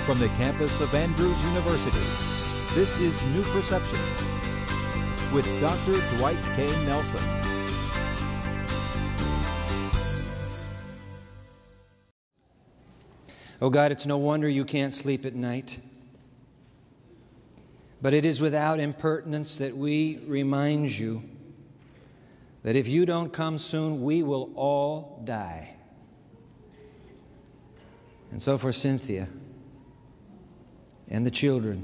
From the campus of Andrews University, this is New Perceptions with Dr. Dwight K. Nelson. Oh God, it's no wonder you can't sleep at night. But it is without impertinence that we remind you that if you don't come soon, we will all die. And so for Cynthia and the children,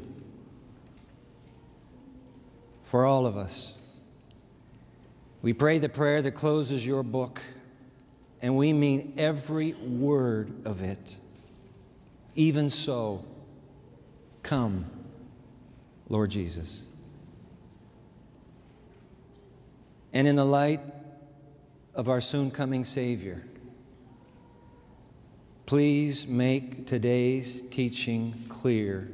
for all of us, we pray the prayer that closes your book, and we mean every word of it. Even so, come, Lord Jesus. And in the light of our soon-coming Savior, please make today's teaching clear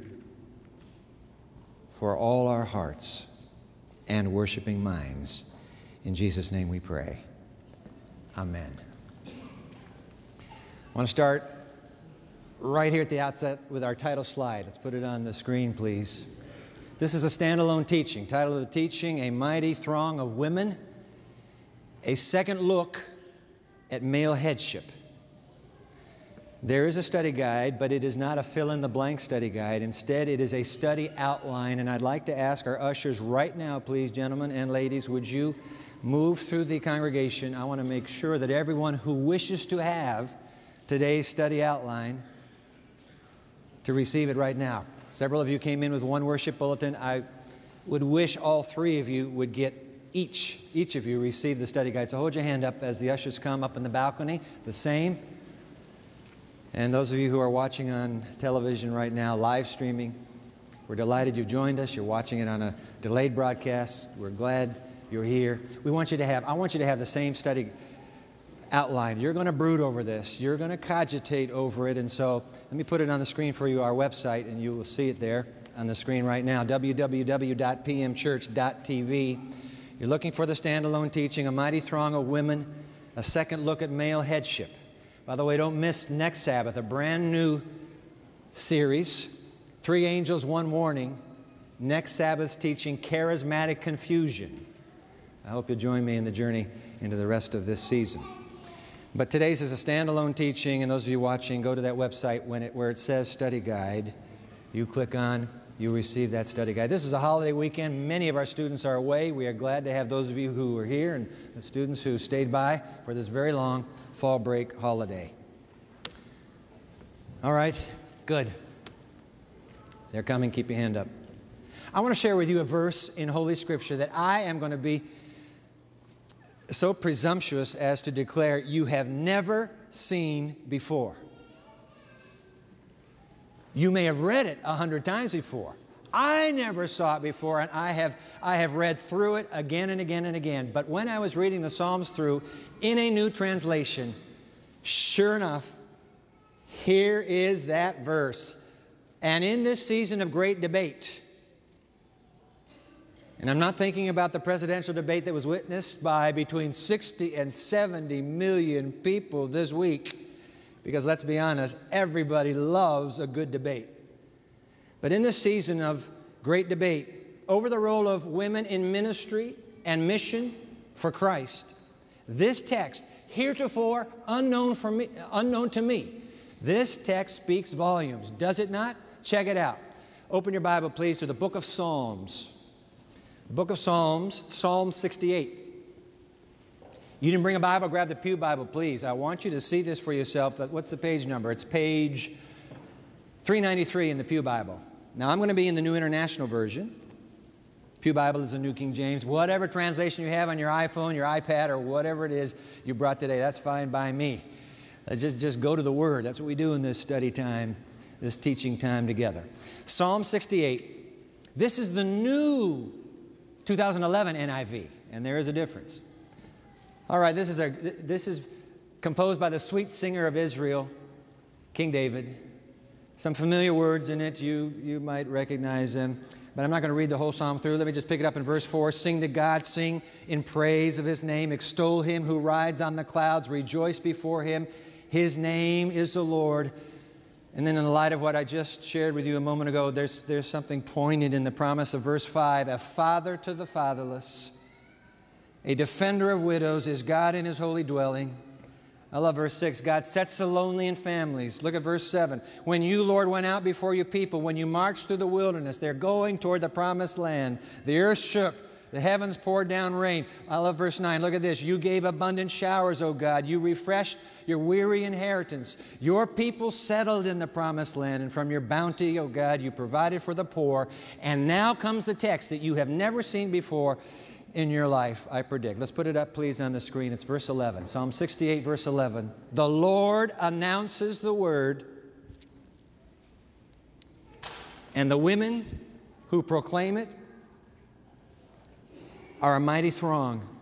for all our hearts and worshiping minds. In Jesus' name we pray. Amen. I want to start right here at the outset with our title slide. Let's put it on the screen, please. This is a standalone teaching. Title of the teaching, A Mighty Throng of Women, a second look at male headship. There is a study guide, but it is not a fill-in-the-blank study guide. Instead, it is a study outline, and I'd like to ask our ushers right now, please, gentlemen and ladies, would you move through the congregation? I want to make sure that everyone who wishes to have today's study outline to receive it right now. Several of you came in with one worship bulletin. I would wish all three of you would get each of you receive the study guide. So hold your hand up as the ushers come up in the balcony. The same. And those of you who are watching on television right now, live streaming, we're delighted you've joined us. You're watching it on a delayed broadcast. We're glad you're here. I want you to have the same study outline. You're going to brood over this. You're going to cogitate over it. And so let me put it on the screen for you, our website, and you will see it there on the screen right now, www.pmchurch.tv. You're looking for the standalone teaching, A Mighty Throng of Women, a second look at male headship. By the way, don't miss next Sabbath, a brand new series, 3 Angels, 1 Warning. Next Sabbath's teaching, Charismatic Confusion. I hope you'll join me in the journey into the rest of this season. But today's is a standalone teaching, and those of you watching, go to that website where it says Study Guide. You click on, you receive that study guide. This is a holiday weekend. Many of our students are away. We are glad to have those of you who are here and the students who stayed by for this very long fall break holiday. All right, good. They're coming. Keep your hand up. I want to share with you a verse in Holy Scripture that I am going to be so presumptuous as to declare you have never seen before. You may have read it 100 times before. I never saw it before, and I have read through it again and again and again. But when I was reading the Psalms through in a new translation, sure enough, here is that verse. And in this season of great debate, and I'm not thinking about the presidential debate that was witnessed by between 60 and 70 million people this week, because let's be honest, everybody loves a good debate. But in this season of great debate over the role of women in ministry and mission for Christ, this text, heretofore unknown to me, this text speaks volumes, does it not? Check it out. Open your Bible, please, to the book of Psalms. The book of Psalms, Psalm 68. You didn't bring a Bible, grab the pew Bible, please. I want you to see this for yourself. What's the page number? It's page 393 in the pew Bible. Now, I'm going to be in the New International Version. Pew Bible is the New King James. Whatever translation you have on your iPhone, your iPad, or whatever it is you brought today, that's fine by me. Just go to the Word. That's what we do in this study time, this teaching time together. Psalm 68. This is the new 2011 NIV, and there is a difference. All right, this is composed by the sweet singer of Israel, King David. Some familiar words in it, you might recognize them, but I'm not going to read the whole psalm through. Let me just pick it up in verse 4. Sing to God, sing in praise of His name, extol Him who rides on the clouds, rejoice before Him. His name is the Lord. And then in the light of what I just shared with you a moment ago, there's something poignant in the promise of verse 5. A father to the fatherless, a defender of widows is God in His holy dwelling. I love verse 6. God sets the lonely in families. Look at verse 7. When you, Lord, went out before your people, when you marched through the wilderness, they're going toward the promised land. The earth shook. The heavens poured down rain. I love verse 9. Look at this. You gave abundant showers, O God. You refreshed your weary inheritance. Your people settled in the promised land, and from your bounty, O God, you provided for the poor. And now comes the text that you have never seen before in your life, I predict. Let's put it up, please, on the screen. It's verse 11. Psalm 68, verse 11. The Lord announces the word, and the women who proclaim it are a mighty throng. You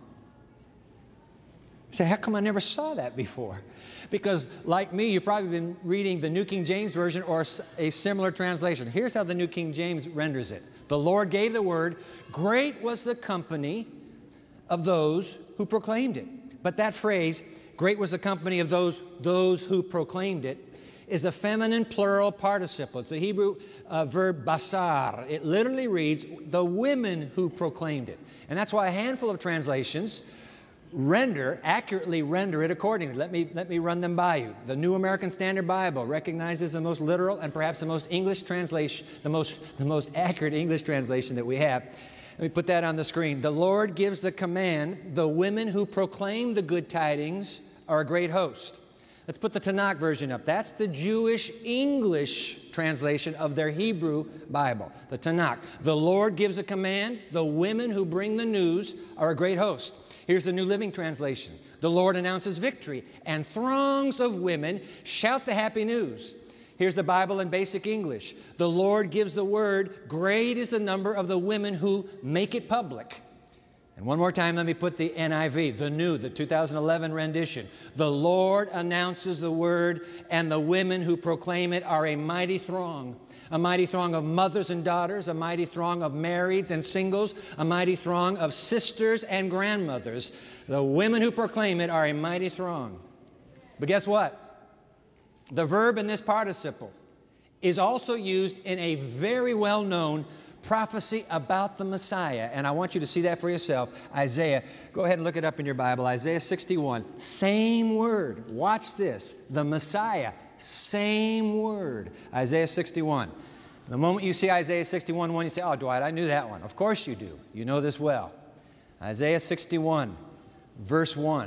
say, how come I never saw that before? Because like me, you've probably been reading the New King James Version or a similar translation. Here's how the New King James renders it. The Lord gave the word. Great was the company of those who proclaimed it. But that phrase, great was the company of those who proclaimed it, is a feminine plural participle. It's a Hebrew verb basar. It literally reads, the women who proclaimed it. And that's why a handful of translations accurately render it accordingly. Let me run them by you. The New American Standard Bible recognizes the most literal and perhaps the most English translation, the most accurate English translation that we have. Let me put that on the screen. The Lord gives the command, the women who proclaim the good tidings are a great host. Let's put the Tanakh version up. That's the Jewish English translation of their Hebrew Bible, the Tanakh. The Lord gives a command. The women who bring the news are a great host. Here's the New Living Translation. The Lord announces victory, and throngs of women shout the happy news. Here's the Bible in basic English. The Lord gives the word. Great is the number of the women who make it public. And one more time, let me put the NIV, the 2011 rendition. The Lord announces the word, and the women who proclaim it are a mighty throng of mothers and daughters, a mighty throng of marrieds and singles, a mighty throng of sisters and grandmothers. The women who proclaim it are a mighty throng. But guess what? The verb in this participle is also used in a very well-known prophecy about the Messiah. And I want you to see that for yourself. Isaiah, go ahead and look it up in your Bible. Isaiah 61, same word. Watch this. The Messiah, same word. Isaiah 61. The moment you see Isaiah 61:1, you say, oh, Dwight, I knew that one. Of course you do. You know this well. Isaiah 61, verse 1.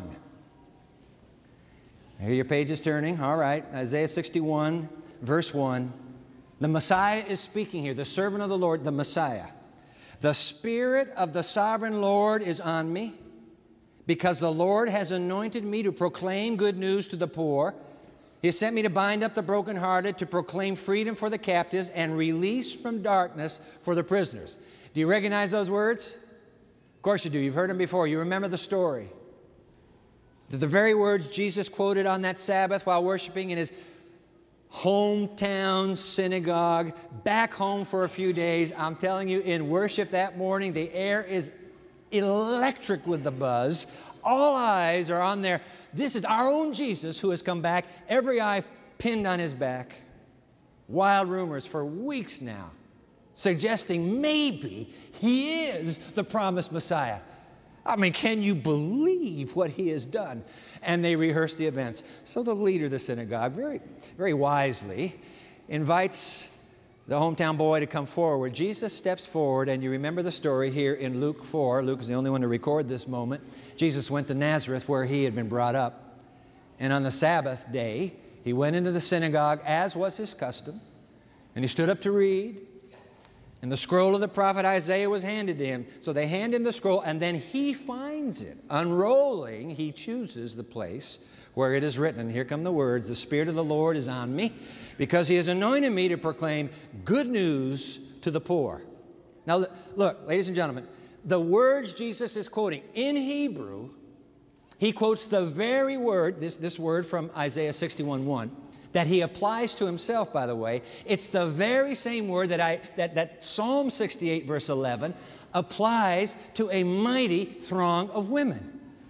Here your page is turning. All right. Isaiah 61, verse 1. The Messiah is speaking here, the servant of the Lord, the Messiah. The Spirit of the sovereign Lord is on me, because the Lord has anointed me to proclaim good news to the poor. He has sent me to bind up the brokenhearted, to proclaim freedom for the captives and release from darkness for the prisoners. Do you recognize those words? Of course you do. You've heard them before. You remember the story. The very words Jesus quoted on that Sabbath while worshiping in his hometown synagogue, back home for a few days. I'm telling you, in worship that morning, the air is electric with the buzz. All eyes are on there. This is our own Jesus who has come back, every eye pinned on his back. Wild rumors for weeks now, suggesting maybe he is the promised Messiah. I mean, can you believe what he has done? And they rehearse the events. So the leader of the synagogue, very, very wisely, invites the hometown boy to come forward. Jesus steps forward, and you remember the story here in Luke 4. Luke is the only one to record this moment. Jesus went to Nazareth, where he had been brought up. And on the Sabbath day, he went into the synagogue, as was his custom, and he stood up to read. And the scroll of the prophet Isaiah was handed to him. So they hand him the scroll, and then he finds it. Unrolling, he chooses the place where it is written. Here come the words, the Spirit of the Lord is on me, because he has anointed me to proclaim good news to the poor. Now, look, ladies and gentlemen, the words Jesus is quoting in Hebrew, he quotes the very word, this word from Isaiah 61:1, that he applies to himself, by the way. It's the very same word that Psalm 68, verse 11, applies to a mighty throng of women.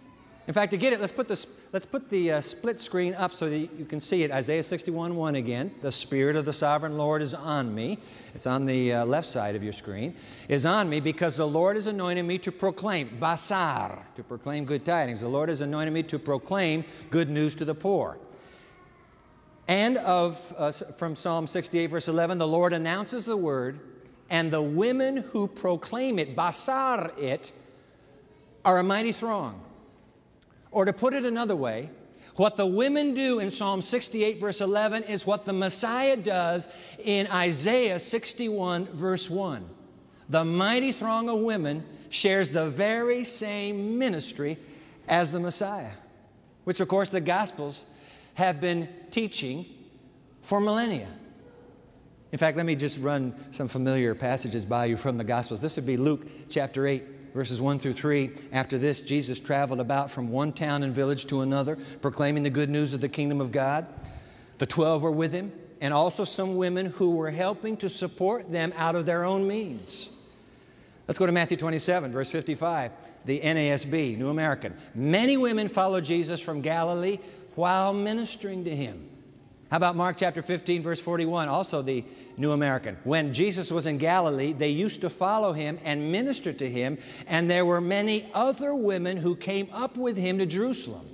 In fact, to get it, let's put the split screen up so that you can see it. Isaiah 61:1 again. The Spirit of the Sovereign Lord is on me. It's on the left side of your screen. Is on me because the Lord has anointed me to proclaim, basar, to proclaim good tidings. The Lord has anointed me to proclaim good news to the poor. And from Psalm 68, verse 11, the Lord announces the word, and the women who proclaim it, basar it, are a mighty throng. Or to put it another way, what the women do in Psalm 68, verse 11, is what the Messiah does in Isaiah 61, verse 1. The mighty throng of women shares the very same ministry as the Messiah, which, of course, the Gospels have been teaching for millennia. In fact, let me just run some familiar passages by you from the Gospels. This would be Luke chapter 8. Verses 1 through 3, after this, Jesus traveled about from one town and village to another, proclaiming the good news of the kingdom of God. The 12 were with him, and also some women who were helping to support them out of their own means. Let's go to Matthew 27, verse 55, the NASB, New American. Many women followed Jesus from Galilee while ministering to him. How about Mark chapter 15, verse 41, also the New American. When Jesus was in Galilee, they used to follow him and minister to him, and there were many other women who came up with him to Jerusalem.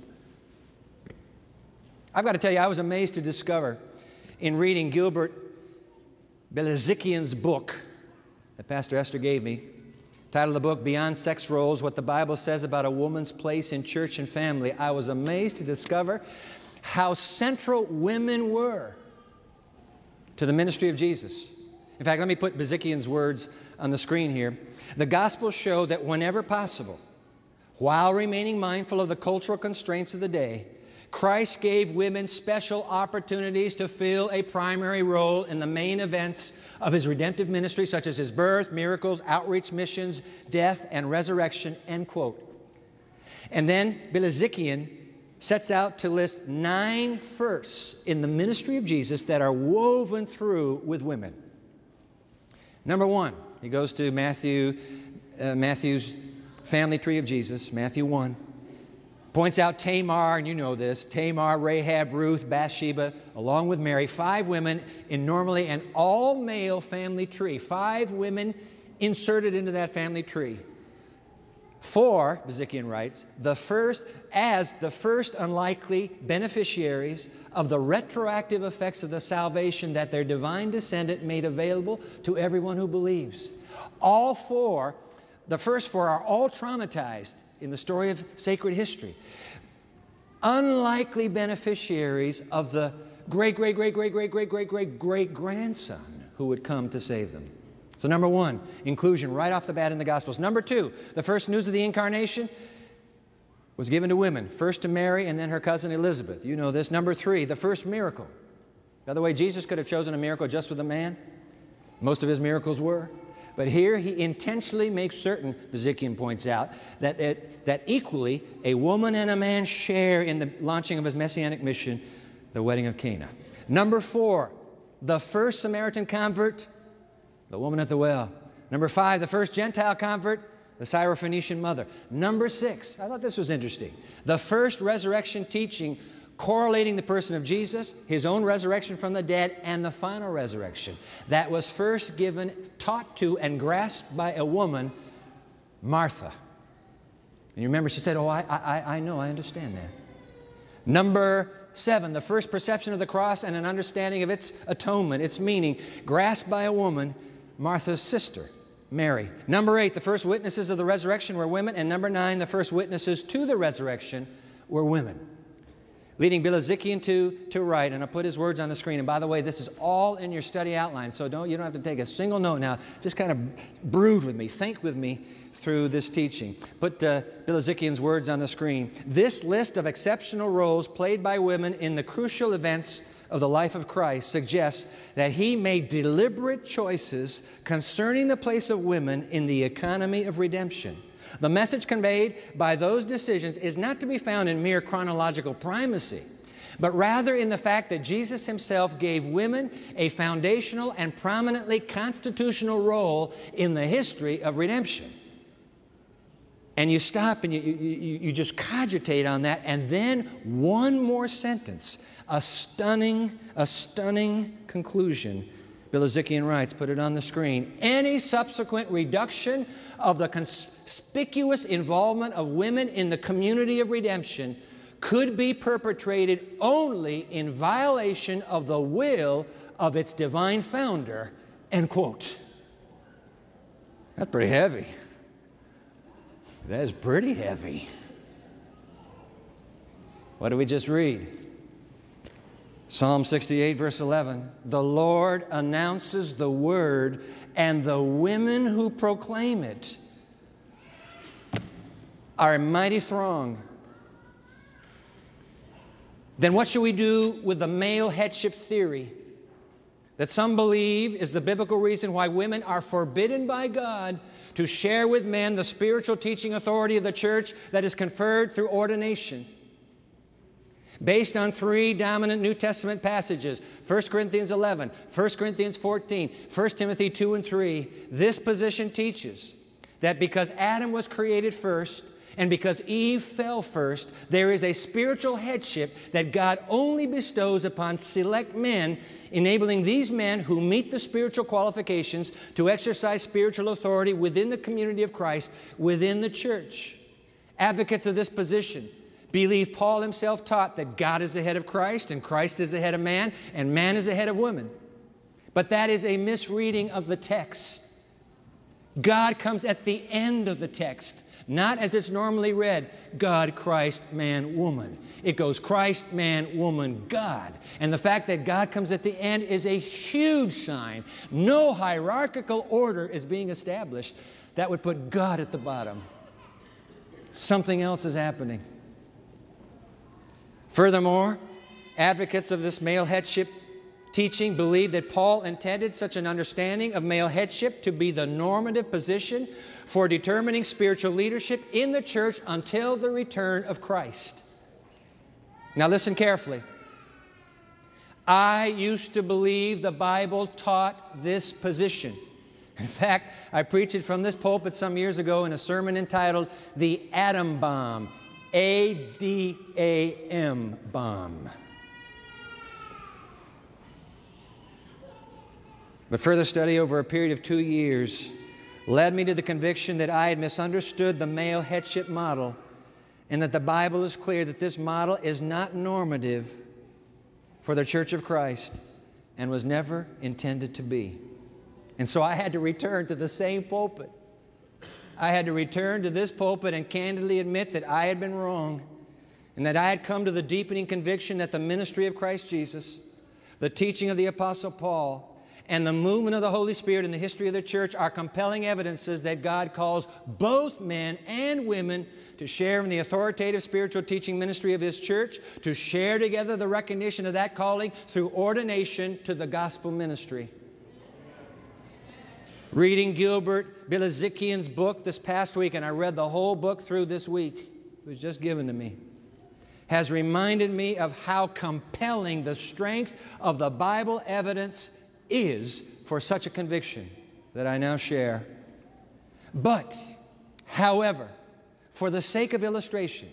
I've got to tell you, I was amazed to discover in reading Gilbert Belezikian's book that Pastor Esther gave me, title of the book, Beyond Sex Roles, What the Bible Says About a Woman's Place in Church and Family. I was amazed to discover how central women were to the ministry of Jesus. In fact, let me put Bezikian's words on the screen here. The Gospels show that whenever possible, while remaining mindful of the cultural constraints of the day, Christ gave women special opportunities to fill a primary role in the main events of his redemptive ministry, such as his birth, miracles, outreach missions, death, and resurrection, end quote. And then Belezikian sets out to list 9 firsts in the ministry of Jesus that are woven through with women. Number 1, he goes to Matthew's family tree of Jesus, Matthew 1. Points out Tamar, and you know this, Tamar, Rahab, Ruth, Bathsheba, along with Mary, 5 women in normally an all-male family tree. 5 women inserted into that family tree. 4, Bezikian writes, the first unlikely beneficiaries of the retroactive effects of the salvation that their divine descendant made available to everyone who believes. All 4, the first 4 are all traumatized in the story of sacred history. Unlikely beneficiaries of the great-great-great-great-great-great-great-great-grandson who would come to save them. So number 1, inclusion right off the bat in the Gospels. Number 2, the first news of the incarnation was given to women, first to Mary and then her cousin Elizabeth. You know this. Number 3, the first miracle. By the way, Jesus could have chosen a miracle just with a man. Most of his miracles were. But here he intentionally makes certain, Bezikian points out, that equally a woman and a man share in the launching of his messianic mission, the wedding of Cana. Number 4, the first Samaritan convert, the woman at the well. Number 5, the first Gentile convert, the Syrophoenician mother. Number 6, I thought this was interesting, the first resurrection teaching correlating the person of Jesus, his own resurrection from the dead, and the final resurrection. That was first given, taught to, and grasped by a woman, Martha. And you remember she said, oh, I know, I understand that. Number 7, the first perception of the cross and an understanding of its atonement, its meaning, grasped by a woman, Martha's sister, Mary. Number 8, the first witnesses of the resurrection were women. And number 9, the first witnesses to the resurrection were women. Leading Belezikian to write, and I'll put his words on the screen. And by the way, this is all in your study outline, so you don't have to take a single note now. Just kind of brood with me, think with me through this teaching. Put Belezikian's words on the screen. This list of exceptional roles played by women in the crucial events of the life of Christ suggests that he made deliberate choices concerning the place of women in the economy of redemption. The message conveyed by those decisions is not to be found in mere chronological primacy, but rather in the fact that Jesus himself gave women a foundational and prominently constitutional role in the history of redemption. and you stop and you just cogitate on that, and then one more sentence, a stunning conclusion. Bilezikian writes, put it on the screen, any subsequent reduction of the conspicuous involvement of women in the community of redemption could be perpetrated only in violation of the will of its divine founder, end quote. That's pretty heavy. That is pretty heavy. What did we just read? Psalm 68, verse 11. The Lord announces the word, and the women who proclaim it are a mighty throng. Then what should we do with the male headship theory that some believe is the biblical reason why women are forbidden by God to share with men the spiritual teaching authority of the church that is conferred through ordination? Based on three dominant New Testament passages, 1 Corinthians 11, 1 Corinthians 14, 1 Timothy 2 and 3, this position teaches that because Adam was created first and because Eve fell first, there is a spiritual headship that God only bestows upon select men, enabling these men who meet the spiritual qualifications to exercise spiritual authority within the community of Christ, within the church. Advocates of this position believe Paul himself taught that God is the head of Christ, and Christ is the head of man, and man is the head of woman. But that is a misreading of the text. God comes at the end of the text, not as it's normally read, God, Christ, man, woman. It goes Christ, man, woman, God. And the fact that God comes at the end is a huge sign. No hierarchical order is being established. That would put God at the bottom. Something else is happening. Furthermore, advocates of this male headship teaching believe that Paul intended such an understanding of male headship to be the normative position for determining spiritual leadership in the church until the return of Christ. Now listen carefully. I used to believe the Bible taught this position. In fact, I preached it from this pulpit some years ago in a sermon entitled The Atom Bomb. A-D-A-M bomb. But further study over a period of 2 years led me to the conviction that I had misunderstood the male headship model, and that the Bible is clear that this model is not normative for the Church of Christ and was never intended to be. And so I had to return to the same pulpit. I had to return to this pulpit and candidly admit that I had been wrong, and that I had come to the deepening conviction that the ministry of Christ Jesus, the teaching of the Apostle Paul, and the movement of the Holy Spirit in the history of the church are compelling evidences that God calls both men and women to share in the authoritative spiritual teaching ministry of His church, to share together the recognition of that calling through ordination to the gospel ministry. Reading Gilbert Bilezikian's book this past week, and I read the whole book through this week, it was just given to me, has reminded me of how compelling the strength of the Bible evidence is for such a conviction that I now share. But, however, for the sake of illustration,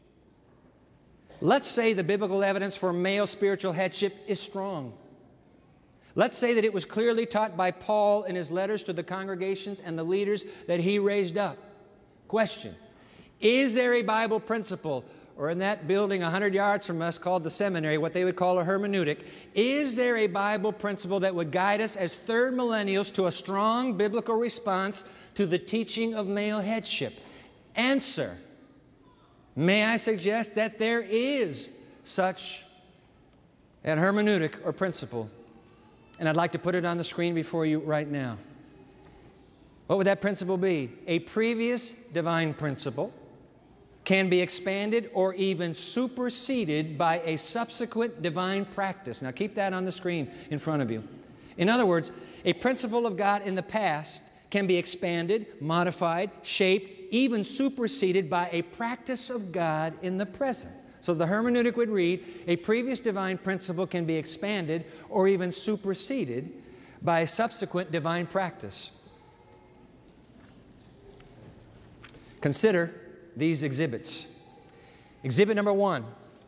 let's say the biblical evidence for male spiritual headship is strong. Let's say that it was clearly taught by Paul in his letters to the congregations and the leaders that he raised up. Question: is there a Bible principle, or in that building 100 yards from us called the seminary, what they would call a hermeneutic, is there a Bible principle that would guide us as third millennials to a strong biblical response to the teaching of male headship? Answer: may I suggest that there is such an hermeneutic or principle, and I'd like to put it on the screen before you right now. What would that principle be? A previous divine principle can be expanded or even superseded by a subsequent divine practice. Now keep that on the screen in front of you. In other words, a principle of God in the past can be expanded, modified, shaped, even superseded by a practice of God in the present. So the hermeneutic would read, a previous divine principle can be expanded or even superseded by a subsequent divine practice. Consider these exhibits. Exhibit number 1.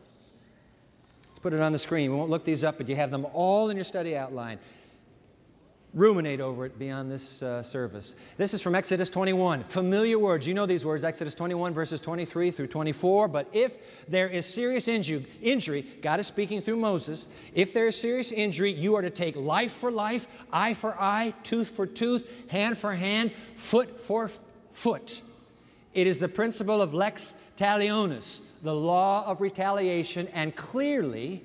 Let's put it on the screen. We won't look these up, but you have them all in your study outline. Ruminate over it beyond this service. This is from Exodus 21. Familiar words. You know these words, Exodus 21, verses 23 through 24. But if there is serious injury, God is speaking through Moses. If there is serious injury, you are to take life for life, eye for eye, tooth for tooth, hand for hand, foot for foot. It is the principle of lex talionis, the law of retaliation, and clearly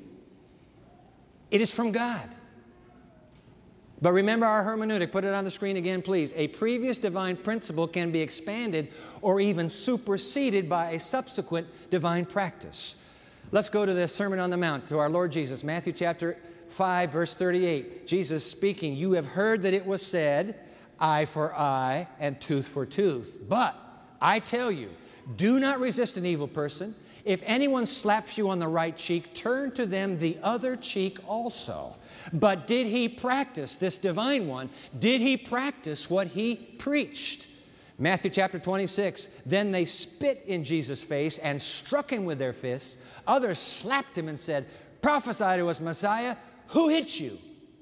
it is from God. But remember our hermeneutic. Put it on the screen again, please. A previous divine principle can be expanded or even superseded by a subsequent divine practice. Let's go to the Sermon on the Mount, to our Lord Jesus. Matthew chapter 5, verse 38. Jesus speaking, "You have heard that it was said, eye for eye and tooth for tooth. But I tell you, do not resist an evil person. If anyone slaps you on the right cheek, turn to them the other cheek also." But did he practice, this divine one, did he practice what he preached? Matthew chapter 26, then they spit in Jesus' face and struck him with their fists. Others slapped him and said, "Prophesy to us, Messiah, who hit you?"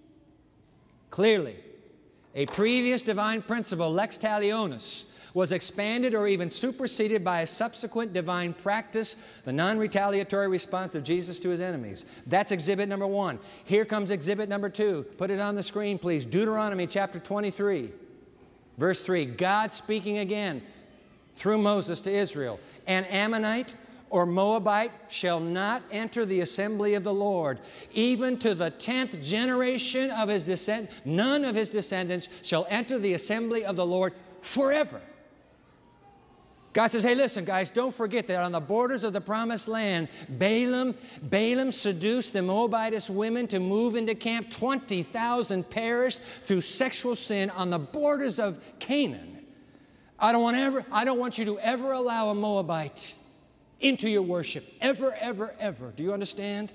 Clearly, a previous divine principle, lex talionis, was expanded or even superseded by a subsequent divine practice, the non-retaliatory response of Jesus to his enemies. That's exhibit number 1. Here comes exhibit number 2. Put it on the screen, please. Deuteronomy chapter 23, verse 3. God speaking again through Moses to Israel. "An Ammonite or Moabite shall not enter the assembly of the Lord. Even to the 10th generation of his descendants, none of his descendants shall enter the assembly of the Lord forever." God says, hey, listen, guys, don't forget that on the borders of the promised land, Balaam seduced the Moabitess women to move into camp. 20,000 perished through sexual sin on the borders of Canaan. I don't want you to ever allow a Moabite into your worship. Ever, ever, ever. Do you understand?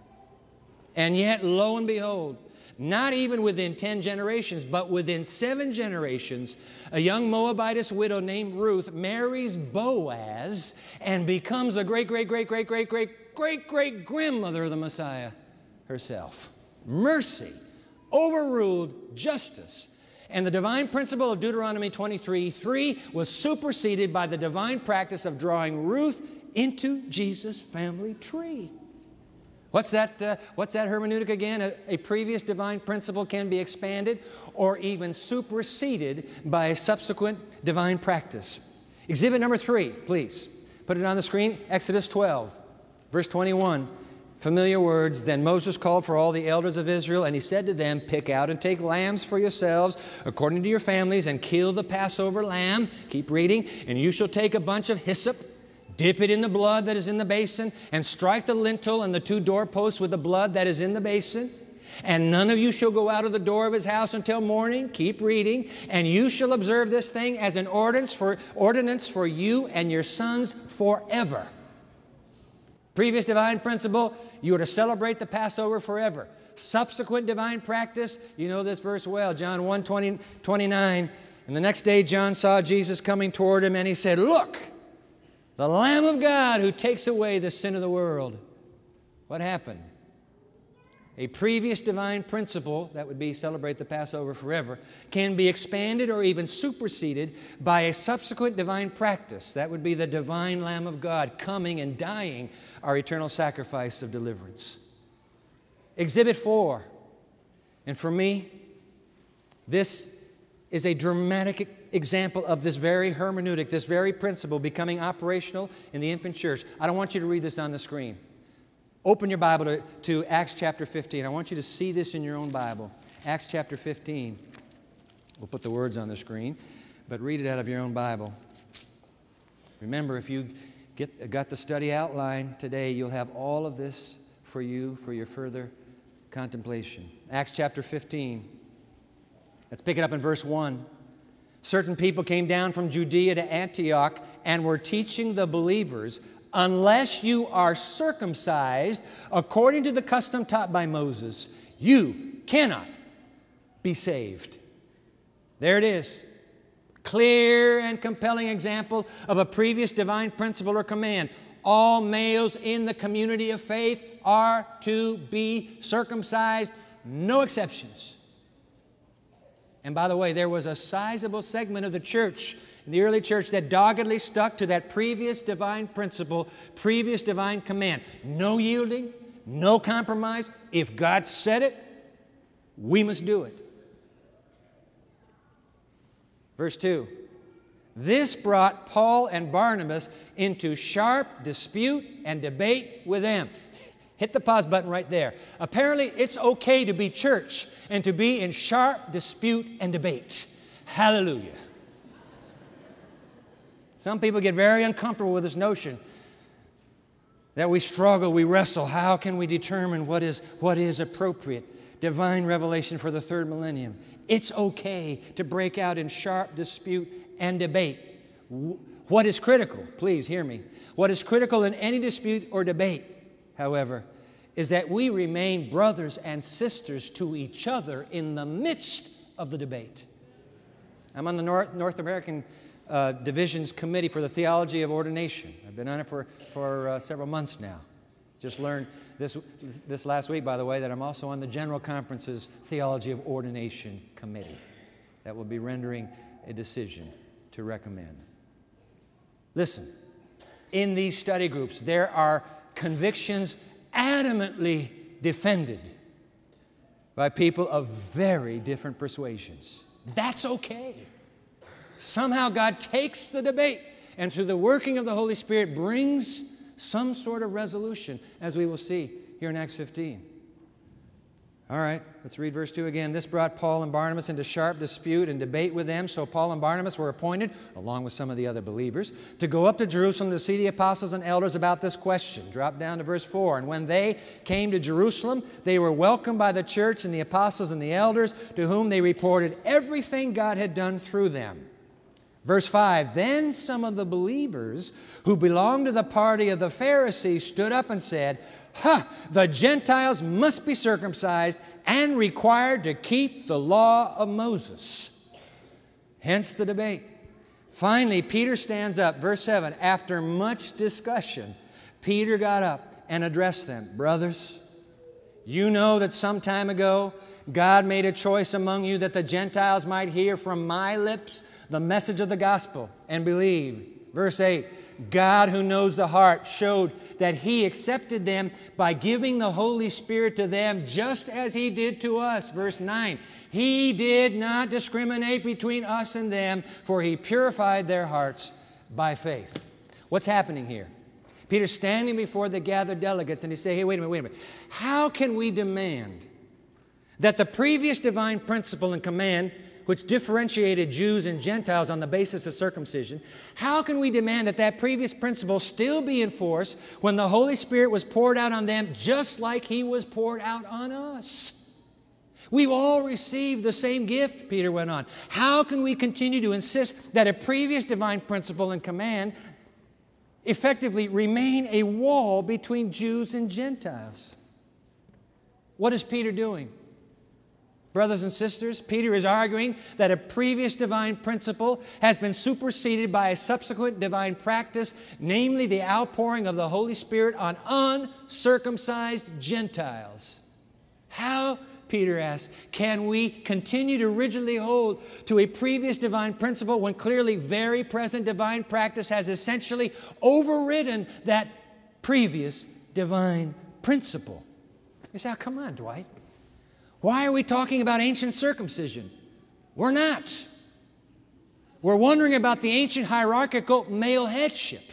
And yet, lo and behold, not even within 10 generations, but within 7 generations, a young Moabitess widow named Ruth marries Boaz and becomes a great-great-great-great-great-great-great-grandmother of the Messiah herself. Mercy overruled justice. And the divine principle of Deuteronomy 23:3 was superseded by the divine practice of drawing Ruth into Jesus' family tree. What's that hermeneutic again? A previous divine principle can be expanded or even superseded by a subsequent divine practice. Exhibit number 3, please. Put it on the screen. Exodus 12, verse 21. Familiar words. Then Moses called for all the elders of Israel, and he said to them, "Pick out and take lambs for yourselves according to your families, and kill the Passover lamb." Keep reading. "And you shall take a bunch of hyssop, dip it in the blood that is in the basin, and strike the lintel and the 2 doorposts with the blood that is in the basin. And none of you shall go out of the door of his house until morning." Keep reading. "And you shall observe this thing as an ordinance for you and your sons forever." Previous divine principle, you are to celebrate the Passover forever. Subsequent divine practice, you know this verse well, John 1:29. "And the next day John saw Jesus coming toward him, and he said, 'Look, the Lamb of God who takes away the sin of the world.'" What happened? A previous divine principle, that would be celebrate the Passover forever, can be expanded or even superseded by a subsequent divine practice. That would be the divine Lamb of God coming and dying our eternal sacrifice of deliverance. Exhibit 4. And for me, this is a dramatic example of this very hermeneutic, this very principle becoming operational in the infant church. I don't want you to read this on the screen. Open your Bible to Acts chapter 15. I want you to see this in your own Bible. Acts chapter 15. We'll put the words on the screen, but read it out of your own Bible. Remember, if you got the study outline today, you'll have all of this for you for your further contemplation. Acts chapter 15. Let's pick it up in verse 1. "Certain people came down from Judea to Antioch and were teaching the believers, 'Unless you are circumcised according to the custom taught by Moses, you cannot be saved.'" There it is. Clear and compelling example of a previous divine principle or command. All males in the community of faith are to be circumcised, no exceptions. And by the way, there was a sizable segment of the church, in the early church, that doggedly stuck to that previous divine principle, previous divine command. No yielding, no compromise. If God said it, we must do it. Verse 2. This brought Paul and Barnabas into sharp dispute and debate with them. Hit the pause button right there. Apparently, it's okay to be church and to be in sharp dispute and debate. Hallelujah. Some people get very uncomfortable with this notion that we struggle, we wrestle. How can we determine what is appropriate? Divine revelation for the third millennium. It's okay to break out in sharp dispute and debate. What is critical, please hear me, what is critical in any dispute or debate, however, is that we remain brothers and sisters to each other in the midst of the debate. I'm on the North American Division's Committee for the Theology of Ordination. I've been on it for several months now. Just learned this last week, by the way, that I'm also on the General Conference's Theology of Ordination Committee that will be rendering a decision to recommend. Listen, in these study groups, there are convictions adamantly defended by people of very different persuasions. That's okay. Somehow God takes the debate and through the working of the Holy Spirit brings some sort of resolution, as we will see here in Acts 15. All right, let's read verse 2 again. This brought Paul and Barnabas into sharp dispute and debate with them. So Paul and Barnabas were appointed, along with some of the other believers, to go up to Jerusalem to see the apostles and elders about this question. Drop down to verse 4. And when they came to Jerusalem, they were welcomed by the church and the apostles and the elders, to whom they reported everything God had done through them. Verse 5, then some of the believers who belonged to the party of the Pharisees stood up and said, the Gentiles must be circumcised and required to keep the law of Moses. Hence the debate. Finally, Peter stands up. Verse 7, after much discussion, Peter got up and addressed them. Brothers, you know that some time ago God made a choice among you that the Gentiles might hear from my lips the message of the gospel and believe. Verse 8, God who knows the heart showed that He accepted them by giving the Holy Spirit to them just as He did to us. Verse 9, He did not discriminate between us and them, for He purified their hearts by faith. What's happening here? Peter's standing before the gathered delegates and he says, hey, wait a minute. How can we demand that the previous divine principle and command which differentiated Jews and Gentiles on the basis of circumcision, how can we demand that that previous principle still be in force when the Holy Spirit was poured out on them just like He was poured out on us? We've all received the same gift, Peter went on. How can we continue to insist that a previous divine principle and command effectively remain a wall between Jews and Gentiles? What is Peter doing? Brothers and sisters, Peter is arguing that a previous divine principle has been superseded by a subsequent divine practice, namely the outpouring of the Holy Spirit on uncircumcised Gentiles. How, Peter asks, can we continue to rigidly hold to a previous divine principle when clearly very present divine practice has essentially overridden that previous divine principle? You say, oh, come on, Dwight. Why are we talking about ancient circumcision? We're not. We're wondering about the ancient hierarchical male headship.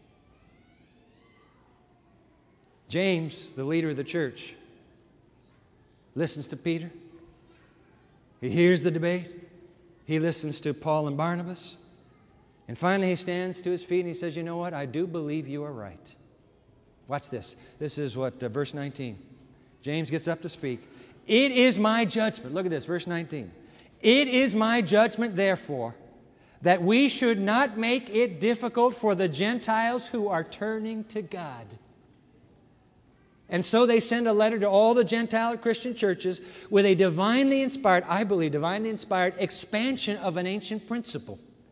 James, the leader of the church, listens to Peter. He hears the debate. He listens to Paul and Barnabas. And finally he stands to his feet and he says, you know what? I do believe you are right. Watch this. This is what, verse 19. James gets up to speak. It is my judgment. Look at this, verse 19. It is my judgment, therefore, that we should not make it difficult for the Gentiles who are turning to God. And so they send a letter to all the Gentile Christian churches with a divinely inspired, I believe, divinely inspired expansion of an ancient principle.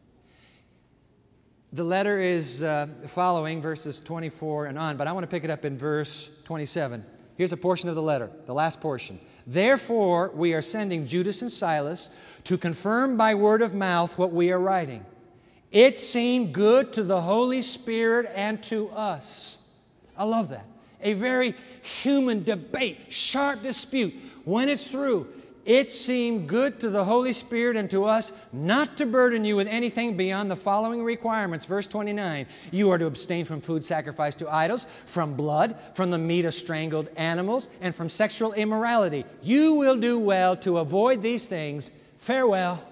The letter is following verses 24 and on, but I want to pick it up in verse 27. Here's a portion of the letter, the last portion. Therefore, we are sending Judas and Silas to confirm by word of mouth what we are writing. It seemed good to the Holy Spirit and to us. I love that. A very human debate, sharp dispute. When it's through, it seemed good to the Holy Spirit and to us not to burden you with anything beyond the following requirements. Verse 29, you are to abstain from food sacrificed to idols, from blood, from the meat of strangled animals, and from sexual immorality. You will do well to avoid these things. Farewell.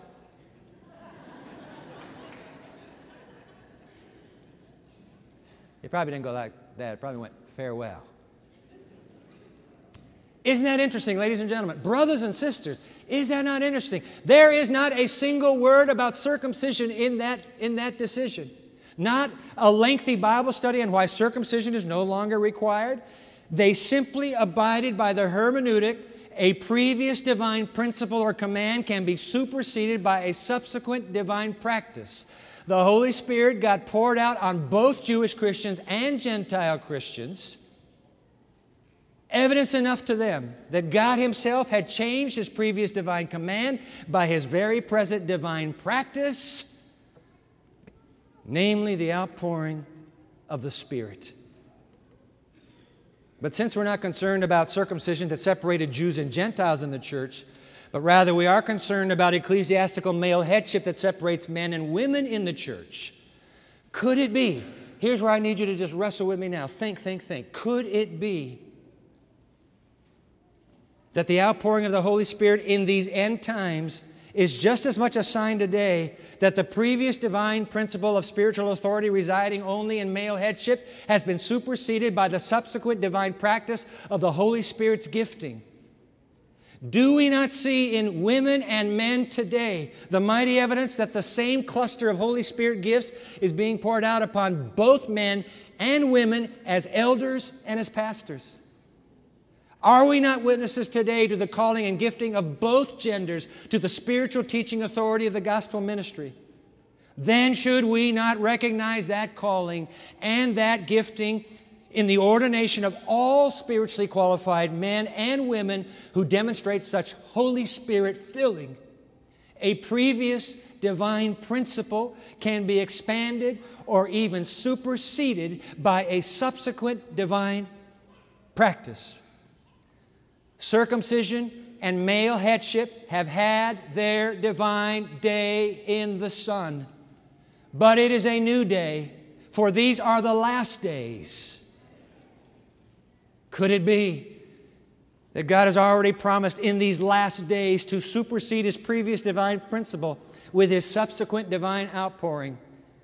It probably didn't go like that. It probably went farewell. Isn't that interesting, ladies and gentlemen? Brothers and sisters, is that not interesting? There is not a single word about circumcision in that decision. Not a lengthy Bible study on why circumcision is no longer required. They simply abided by the hermeneutic. A previous divine principle or command can be superseded by a subsequent divine practice. The Holy Spirit got poured out on both Jewish Christians and Gentile Christians. Evidence enough to them that God Himself had changed His previous divine command by His very present divine practice, namely the outpouring of the Spirit. But since we're not concerned about circumcision that separated Jews and Gentiles in the church, but rather we are concerned about ecclesiastical male headship that separates men and women in the church, could it be, here's where I need you to just wrestle with me now, think. Could it be that the outpouring of the Holy Spirit in these end times is just as much a sign today that the previous divine principle of spiritual authority residing only in male headship has been superseded by the subsequent divine practice of the Holy Spirit's gifting? Do we not see in women and men today the mighty evidence that the same cluster of Holy Spirit gifts is being poured out upon both men and women as elders and as pastors? Are we not witnesses today to the calling and gifting of both genders to the spiritual teaching authority of the gospel ministry? Then should we not recognize that calling and that gifting in the ordination of all spiritually qualified men and women who demonstrate such Holy Spirit filling? A previous divine principle can be expanded or even superseded by a subsequent divine practice. Circumcision and male headship have had their divine day in the Son. But it is a new day, for these are the last days. Could it be that God has already promised in these last days to supersede His previous divine principle with His subsequent divine outpouring?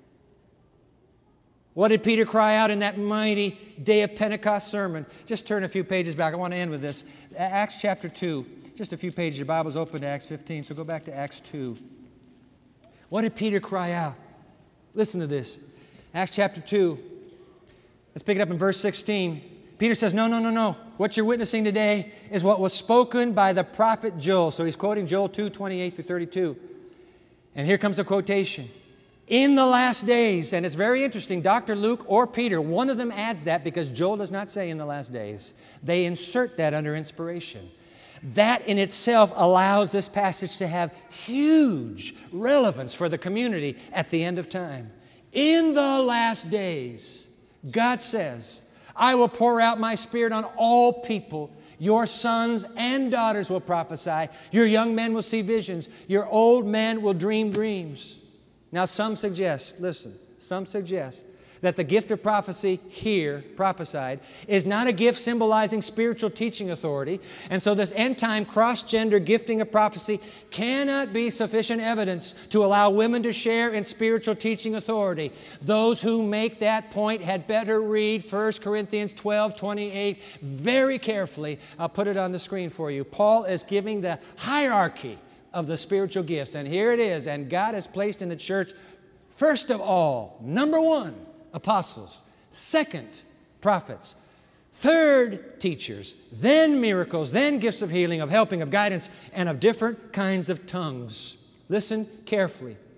What did Peter cry out in that mighty day of Pentecost sermon? Just turn a few pages back. I want to end with this. Acts chapter 2. Just a few pages. Your Bible's open to Acts 15, so go back to Acts 2. What did Peter cry out? Listen to this. Acts chapter 2. Let's pick it up in verse 16. Peter says, no. What you're witnessing today is what was spoken by the prophet Joel. So he's quoting Joel 2, 28 through 32. And here comes a quotation. In the last days, and it's very interesting, Dr. Luke or Peter, one of them adds that because Joel does not say in the last days. They insert that under inspiration. That in itself allows this passage to have huge relevance for the community at the end of time. In the last days, God says, I will pour out my Spirit on all people. Your sons and daughters will prophesy. Your young men will see visions. Your old men will dream dreams. Now some suggest that the gift of prophecy here, prophesied, is not a gift symbolizing spiritual teaching authority. And so this end-time cross-gender gifting of prophecy cannot be sufficient evidence to allow women to share in spiritual teaching authority. Those who make that point had better read 1 Corinthians 12:28 very carefully. I'll put it on the screen for you. Paul is giving the hierarchy of the spiritual gifts. And here it is. And God has placed in the church, first of all, number one, apostles. Second, prophets. Third, teachers. Then miracles. Then gifts of healing, of helping, of guidance, and of different kinds of tongues. Listen carefully.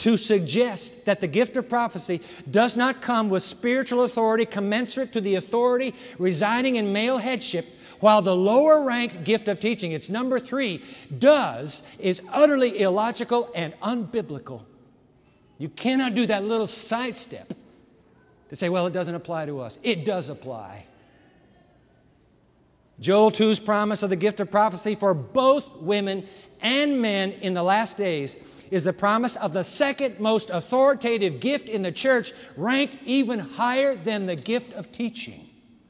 to suggest that the gift of prophecy does not come with spiritual authority commensurate to the authority residing in male headship, while the lower ranked gift of teaching, it's number 3, is utterly illogical and unbiblical. You cannot do that little sidestep to say, well, it doesn't apply to us. It does apply. Joel 2's promise of the gift of prophecy for both women and men in the last days is the promise of the second most authoritative gift in the church, ranked even higher than the gift of teaching.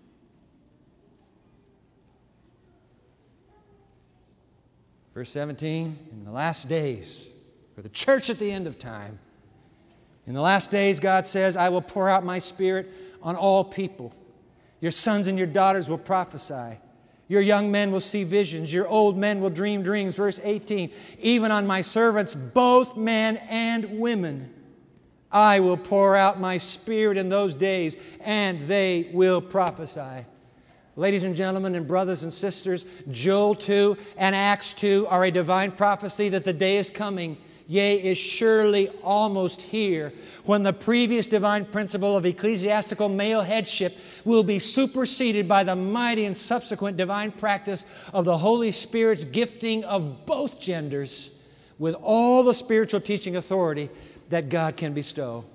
Verse 17, in the last days, for the church at the end of time, in the last days, God says, I will pour out my Spirit on all people. Your sons and your daughters will prophesy. Your young men will see visions. Your old men will dream dreams. Verse 18, even on my servants, both men and women, I will pour out my Spirit in those days, and they will prophesy. Ladies and gentlemen and brothers and sisters, Joel 2 and Acts 2 are a divine prophecy that the day is coming, yea, is surely almost here, when the previous divine principle of ecclesiastical male headship will be superseded by the mighty and subsequent divine practice of the Holy Spirit's gifting of both genders with all the spiritual teaching authority that God can bestow.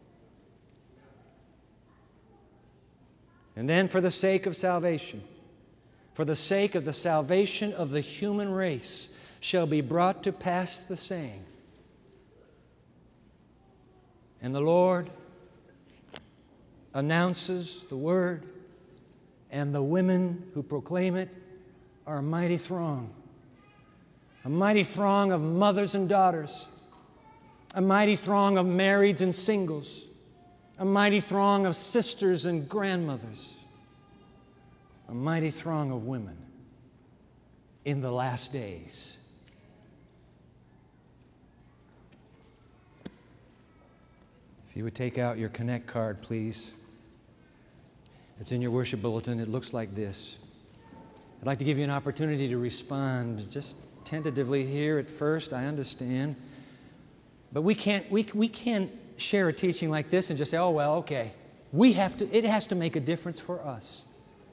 And then, for the sake of salvation, for the sake of the salvation of the human race, shall be brought to pass the saying, and the Lord announces the word, and the women who proclaim it are a mighty throng of mothers and daughters, a mighty throng of marrieds and singles, a mighty throng of sisters and grandmothers, a mighty throng of women in the last days. If you would take out your Connect card, please. It's in your worship bulletin. It looks like this. I'd like to give you an opportunity to respond just tentatively here at first. I understand. But we can't share a teaching like this and just say, oh, well, okay. It has to make a difference for us.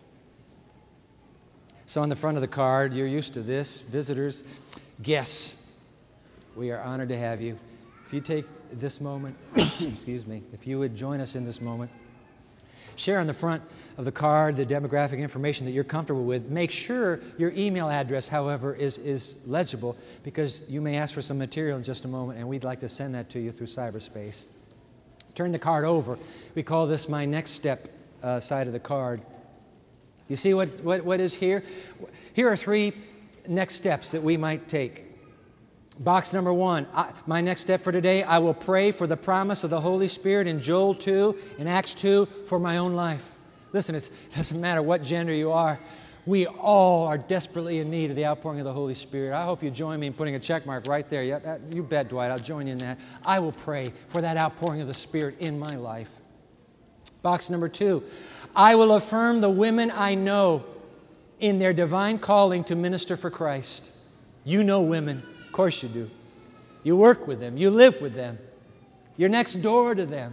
So on the front of the card, you're used to this. Visitors, guests, we are honored to have you. If you take this moment, excuse me, if you would join us in this moment, share on the front of the card the demographic information that you're comfortable with. Make sure your email address, however, is legible, because you may ask for some material in just a moment, and we'd like to send that to you through cyberspace. Turn the card over. We call this My Next Step side of the card. You see what is here? Here are 3 next steps that we might take. Box number 1, my next step for today, I will pray for the promise of the Holy Spirit in Joel 2 and Acts 2 for my own life. Listen, it doesn't matter what gender you are. We all are desperately in need of the outpouring of the Holy Spirit. I hope you join me in putting a check mark right there. Yeah, you bet, Dwight, I'll join you in that. I will pray for that outpouring of the Spirit in my life. Box number 2, I will affirm the women I know in their divine calling to minister for Christ. You know women. Of course you do. You work with them. You live with them. You're next door to them.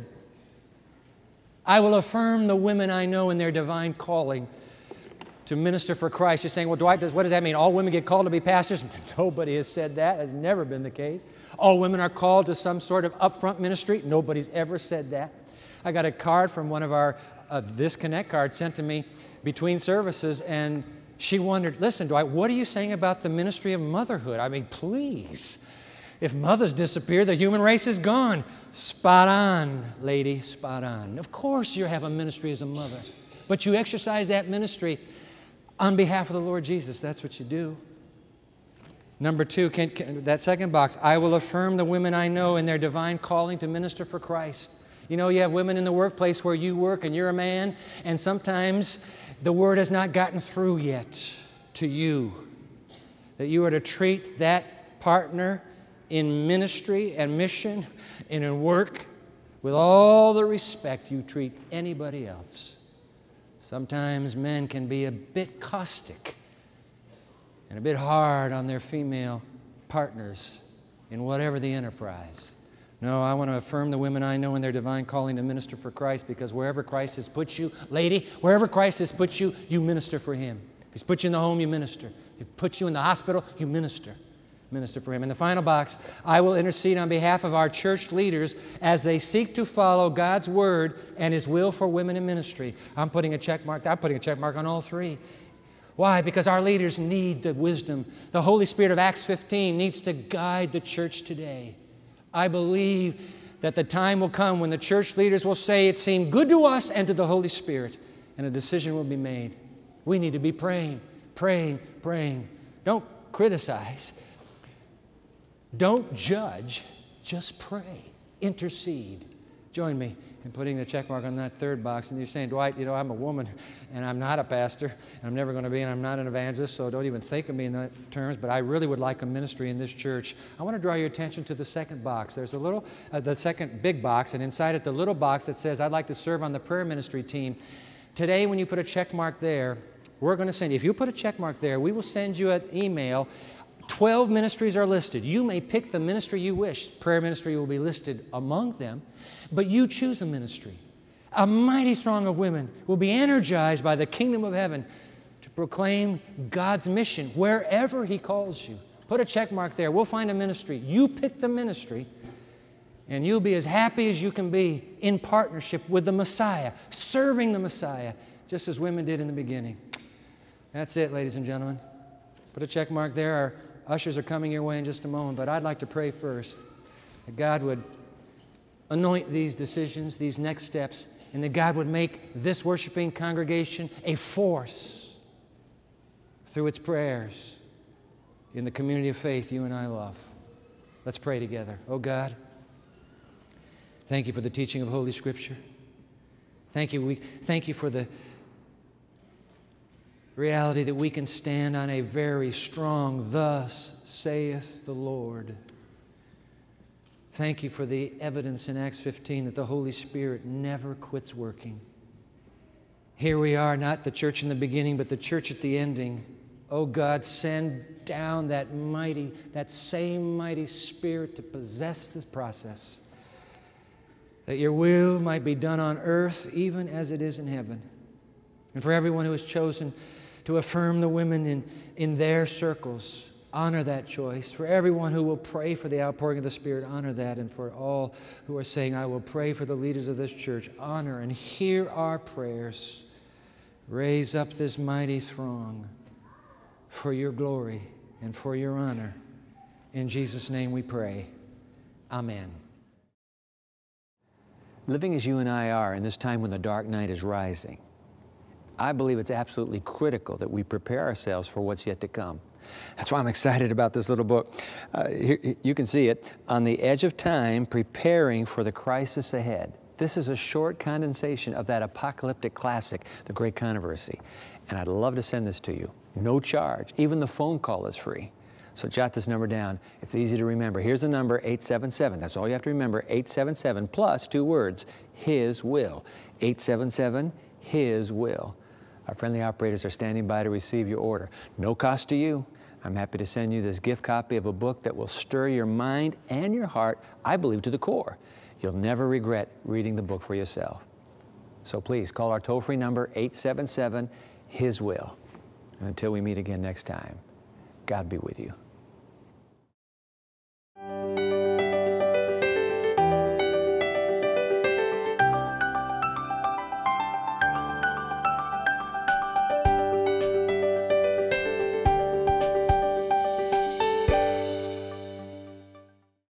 I will affirm the women I know in their divine calling to minister for Christ. You're saying, well, Dwight, what does that mean? All women get called to be pastors? Nobody has said that. Has never been the case. All women are called to some sort of upfront ministry? Nobody's ever said that. I got a card from one of our, this Connect card sent to me between services, and she wondered, listen, Dwight, what are you saying about the ministry of motherhood? I mean, please. If mothers disappear, the human race is gone. Spot on, lady, spot on. Of course you have a ministry as a mother, but you exercise that ministry on behalf of the Lord Jesus. That's what you do. Number 2, that second box, I will affirm the women I know in their divine calling to minister for Christ. You know, you have women in the workplace where you work and you're a man, and sometimes the word has not gotten through yet to you that you are to treat that partner in ministry and mission and in work with all the respect you treat anybody else. Sometimes men can be a bit caustic and a bit hard on their female partners in whatever the enterprise. No, I want to affirm the women I know in their divine calling to minister for Christ, because wherever Christ has put you, lady, wherever Christ has put you, you minister for Him. If He's put you in the home, you minister. If He puts you in the hospital, you minister. Minister for Him. In the final box, I will intercede on behalf of our church leaders as they seek to follow God's Word and His will for women in ministry. I'm putting a check mark on all three. Why? Because our leaders need the wisdom. The Holy Spirit of Acts 15 needs to guide the church today. I believe that the time will come when the church leaders will say, it seemed good to us and to the Holy Spirit, and a decision will be made. We need to be praying, praying, praying. Don't criticize. Don't judge. Just pray. Intercede. Join me in putting the check mark on that third box. And you're saying, Dwight, you know, I'm a woman, and I'm not a pastor, and I'm never going to be, and I'm not an evangelist, so don't even think of me in that terms, but I really would like a ministry in this church. I want to draw your attention to the second box. There's a little, the second big box, and inside it, the little box that says, I'd like to serve on the prayer ministry team. Today, when you put a check mark there, we're going to send you, if you put a check mark there, we will send you an email. 12 ministries are listed. You may pick the ministry you wish. Prayer ministry will be listed among them, but you choose a ministry. A mighty throng of women will be energized by the kingdom of heaven to proclaim God's mission wherever He calls you. Put a check mark there. We'll find a ministry. You pick the ministry, and you'll be as happy as you can be in partnership with the Messiah, serving the Messiah, just as women did in the beginning. That's it, ladies and gentlemen. Put a check mark there. Our ushers are coming your way in just a moment, but I'd like to pray first that God would anoint these decisions, these next steps, and that God would make this worshiping congregation a force through its prayers in the community of faith you and I love. Let's pray together. Oh God, thank You for the teaching of Holy Scripture. Thank you for the reality that we can stand on a very strong, thus saith the Lord. Thank You for the evidence in Acts 15 that the Holy Spirit never quits working. Here we are, not the church in the beginning, but the church at the ending. Oh God, send down that same mighty Spirit to possess this process, that Your will might be done on earth even as it is in heaven. And for everyone who has chosen to affirm the women in their circles, honor that choice. For everyone who will pray for the outpouring of the Spirit, honor that. And for all who are saying, I will pray for the leaders of this church, honor and hear our prayers. Raise up this mighty throng for Your glory and for Your honor. In Jesus' name we pray. Amen. Living as you and I are in this time when the dark night is rising, I believe it's absolutely critical that we prepare ourselves for what's yet to come. That's why I'm excited about this little book. Here, you can see it, On the Edge of Time, Preparing for the Crisis Ahead. This is a short condensation of that apocalyptic classic, The Great Controversy. And I'd love to send this to you. No charge. Even the phone call is free. So jot this number down. It's easy to remember. Here's the number, 877. That's all you have to remember, 877 plus 2 words, His Will. 877, His Will. Our friendly operators are standing by to receive your order. No cost to you. I'm happy to send you this gift copy of a book that will stir your mind and your heart, I believe, to the core. You'll never regret reading the book for yourself. So please call our toll-free number, 877, His Will. And until we meet again next time, God be with you.